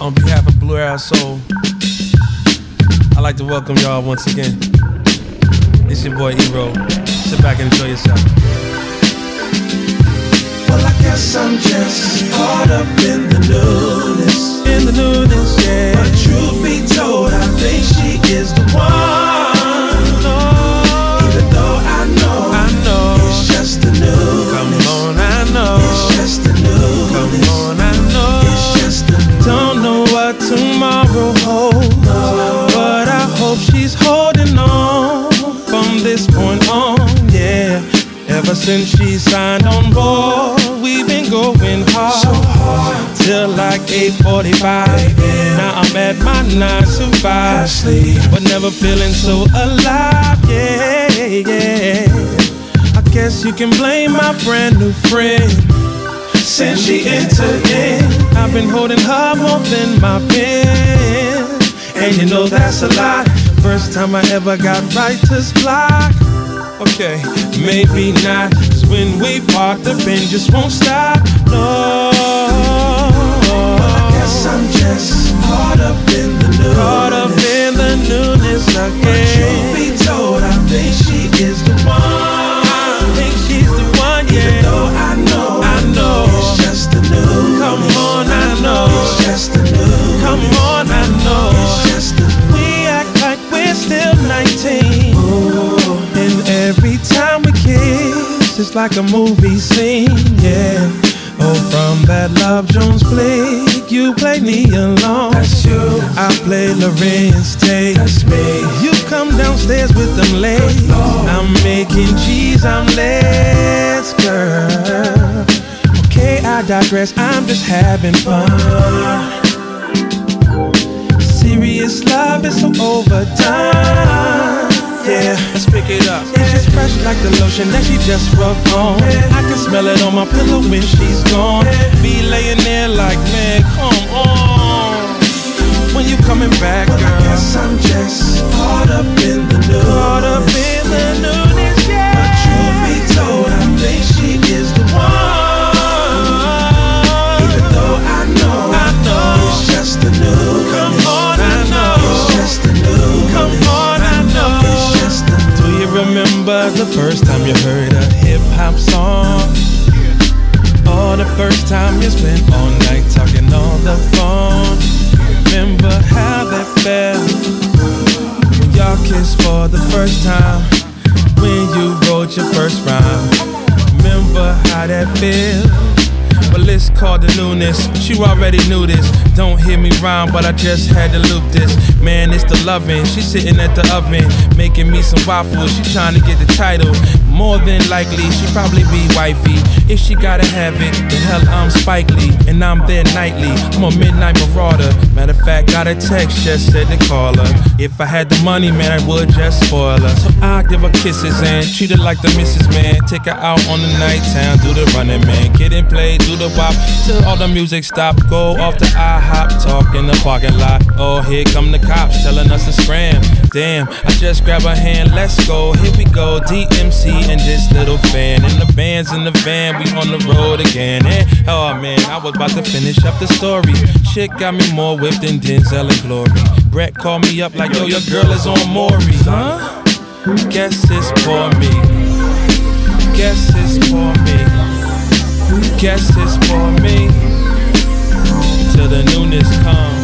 On behalf of Blue Arrow Soul, I'd like to welcome y'all once again. It's your boy E-Roll. Sit back and enjoy yourself. Well, I guess I'm just caught up in the newness. In the newness, yeah. But truth be told, I think she is the one. Even though I know it's just the newness. Come on, I know it's just the newness. Come on, I know it's just the newness. Don't know what tomorrow holds, but I hope she's holding on from this point on, yeah. Ever since she signed on board, we've been going hard, so hard, till like 8:45. Now I'm at my 9 to 5, but never feeling so alive, yeah, yeah. I guess you can blame my brand new friend. Since she entered in, I've been holding her more than my pen, and you know that's a lot. First time I ever got writer's block. Okay, maybe not, 'cause when we park, the pen just won't stop, no. I guess I'm just caught up in the newness. Caught up in the newness again. But truth be told, I think she is the one. I think she's the one, yeah. Even though I know it's just the newness. Come on, I know it's just the newness. Come on, I know it's just the newness. We act like we're still 19. Ooh. And every time we kiss, it's like a movie scene, yeah. Oh, from that Love Jones flick, you play me alone. That's you. I play Lorenz Tate. That's me. You come downstairs with them legs. I'm making cheese, I'm let's, girl. Okay, I digress, I'm just having fun. Serious love is so overdone, yeah. Let's pick it up. It's just fresh like the lotion that she just rubbed on. I can smell it on my pillow when she's gone. Be laying there like, man, come on. When you coming back, girl? I guess I'm just caught up in the newness. Caught up in the newness, yeah. But truth be told, I think she is the one. Even though I know it's just the newness. Come on, I know it's just the newness. Come on, I know it's just the newness. Do you remember the first time you heard a hip-hop song? Or the first time you spent all night talking on the phone? Remember how that felt when y'all kissed for the first time? When you wrote your first rhyme? Remember how that felt? Well, it's called the newness, but you already knew this. Don't hear me rhyme, but I just had to loop this. Man, it's the lovin'. She's sitting at the oven, making me some waffles. She trying to get the title. More than likely, she probably be wifey. If she gotta have it, then hell, I'm Spike Lee, and I'm there nightly. I'm a midnight marauder. Matter of fact, got a text, just said to call her. If I had the money, man, I would just spoil her. So I'll give her kisses and treat her like the missus, man. Take her out on the night town, do the running, man. Kid and play, do the wop, till all the music stop. Go off the IHOP, talk in the parking lot. Oh, here come the cops, telling us to scram. Damn, I just grab her hand, let's go. Here we go, DMC and this little fan. And the band's in the van, we on the road again. And oh man, I was about to finish up the story. Shit got me more whipped than Denzel and Glory. Brett called me up like, yo, your girl is on Maury. Huh? Guess it's for me. Guess it's for me. Guess it's for me. Till the newness comes.